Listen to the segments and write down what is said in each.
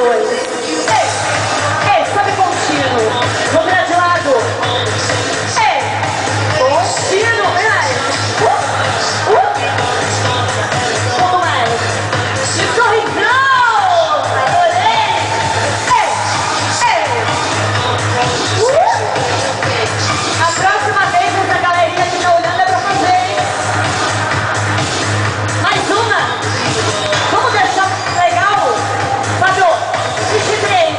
dois. Ei, sobe contínuo. Vou virar de lado. Ei, contínuo. Vem mais. Um pouco mais. E sorrisão. Adorei. A próxima vez essa galerinha que tá olhando é pra fazer, hein? Mais uma. Vamos deixar legal? Fábio, se bem.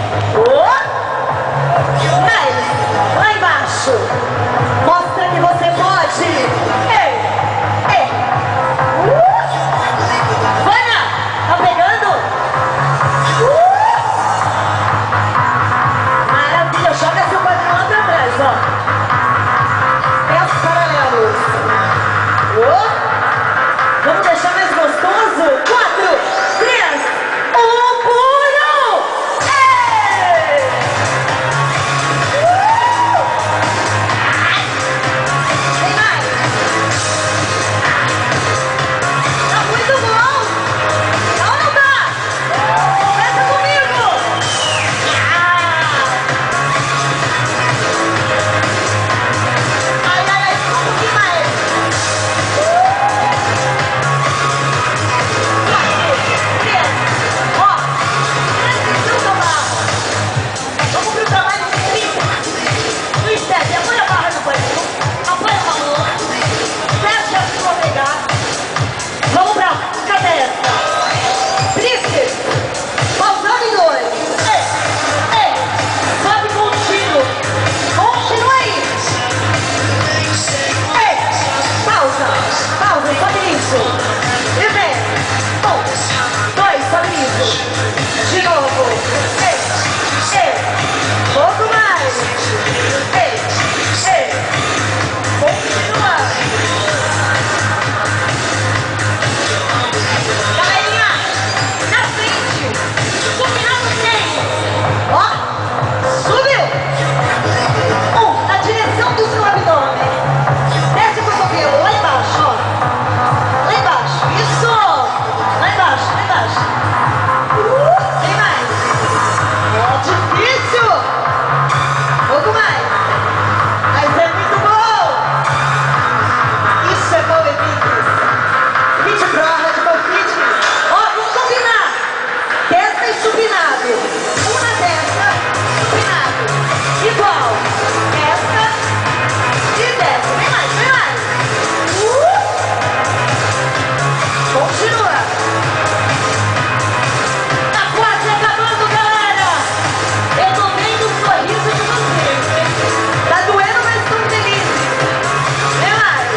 Mais. Lá embaixo. Mostra que você pode. Vânia, tá pegando? Maravilha, joga seu quadrão lá pra trás, ó. Pés paralelos. Vamos deixar mais gostoso? 4, 3, 1, pulo! Tem mais? Tá muito bom! Tá ou não tá? Pensa comigo! Ai, ai, ai, um pouquinho mais! 4, 3, ó! Presta atenção, barra! Vamos pro trabalho de 30! No step, apoia a barra no banheiro, apoia a mão, fecha a sua pegada. Vamos pra cabeça! Tríceps! Pausando em 2! Sobe contínuo! Continua aí! Pausa! Pausa! Sobe isso! E vem! 1, 2, sobe isso! De novo! Pouco mais! Continua! Galerinha! Na frente! Combinado 6! Ó! Subiu! 1, na direção do seu abdômen. Desce o cotovelo, lá embaixo, ó. Lá embaixo, isso! Lá embaixo, lá embaixo. Tem mais. É difícil! Pouco mais. Mas é muito bom! Isso é bom, Fitness. Fit Pro, Radical Fitness. Ó, vamos combinar. Testa e supinado. Uma testa, supinado. Igual. Testa e desce. Vem mais, vem mais. Continua. Tá quase acabando, galera. Eu tô vendo o sorriso de vocês. Tá doendo, mas estão felizes. Vem mais.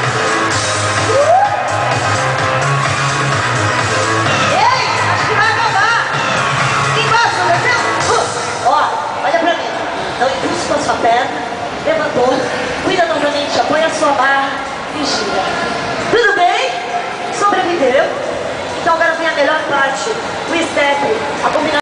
Ei, acho que vai acabar. Embaixo, desceu. Ó, olha pra mim. Dá um impulso com a sua perna. Levantou. Cuidadosamente, apoia a sua barra e gira. Tudo bem? Sobreviveu? Então agora vem a melhor parte. O step. A combinação.